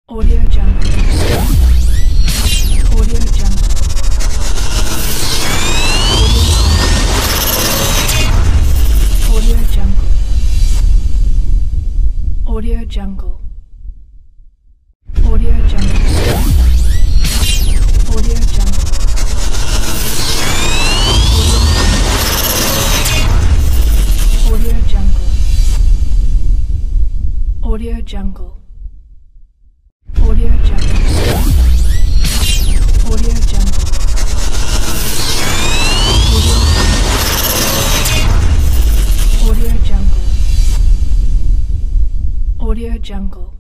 Audio Jungle. Audio Jungle. Audio Jungle. Audio Jungle. Audio Jungle. Audio Jungle. Audio Jungle. Audio Jungle. Audio Jungle. Audio Jungle. Audio Jungle. Audio Jungle.